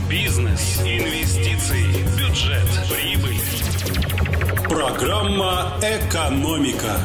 Бизнес, инвестиции, бюджет, прибыль. Программа «Экономика».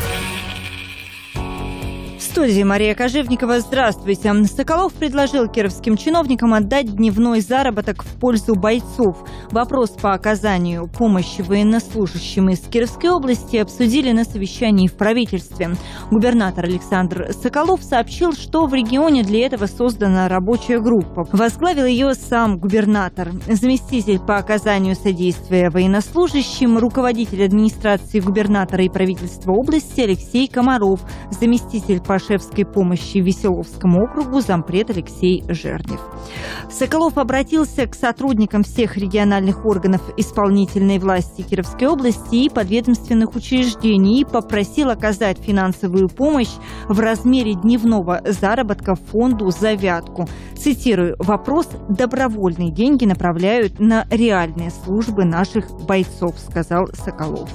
В студии Мария Кожевникова. Здравствуйте. Соколов предложил кировским чиновникам отдать дневной заработок в пользу бойцов. Вопрос по оказанию помощи военнослужащим из Кировской области обсудили на совещании в правительстве. Губернатор Александр Соколов сообщил, что в регионе для этого создана рабочая группа. Возглавил ее сам губернатор. Заместитель по оказанию содействия военнослужащим, руководитель администрации губернатора и правительства области Алексей Комаров, заместитель по шефской помощи Веселовскому округу зампред Алексей Жернев. Соколов обратился к сотрудникам всех региональных органов исполнительной власти Кировской области и подведомственных учреждений и попросил оказать финансовую помощь в размере дневного заработка фонду «Завятку». Цитирую: «Вопрос: добровольные деньги направляют на реальные службы наших бойцов», сказал Соколов.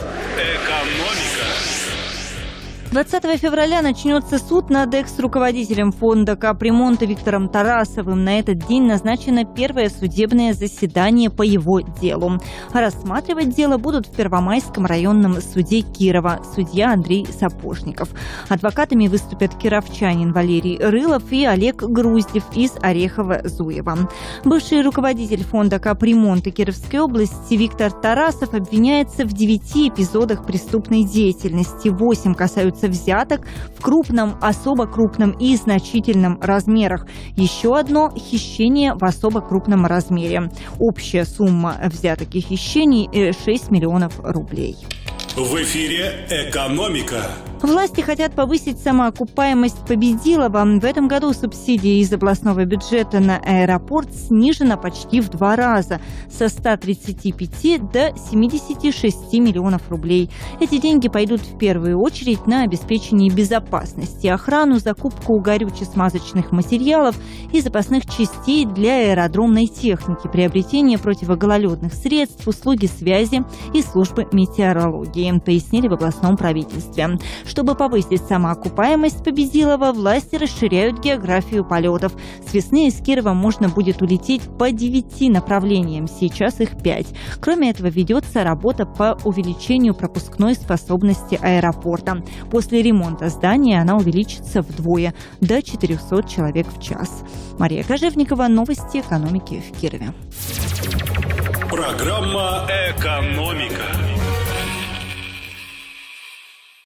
20 февраля начнется суд над экс-руководителем фонда капремонта Виктором Тарасовым. На этот день назначено первое судебное заседание по его делу. Рассматривать дело будут в Первомайском районном суде Кирова судья Андрей Сапожников. Адвокатами выступят кировчанин Валерий Рылов и Олег Груздев из Орехово-Зуева. Бывший руководитель фонда капремонта Кировской области Виктор Тарасов обвиняется в 9 эпизодах преступной деятельности. 8 касаются взяток в крупном, особо крупном и значительном размерах. Еще одно – хищение в особо крупном размере. Общая сумма взяток и хищений – 6 миллионов рублей. В эфире «Экономика». Власти хотят повысить самоокупаемость Победилова. В этом году субсидия из областного бюджета на аэропорт снижена почти в 2 раза – со 135 до 76 миллионов рублей. Эти деньги пойдут в первую очередь на обеспечение безопасности, охрану, закупку горюче-смазочных материалов и запасных частей для аэродромной техники, приобретение противогололедных средств, услуги связи и службы метеорологии, пояснили в областном правительстве. Чтобы повысить самоокупаемость Победилова, власти расширяют географию полетов. С весны из Кирова можно будет улететь по 9 направлениям, сейчас их 5. Кроме этого, ведется работа по увеличению пропускной способности аэропорта. После ремонта здания она увеличится вдвое – до 400 человек в час. Мария Кожевникова, новости экономики в Кирове. Программа «Экономика».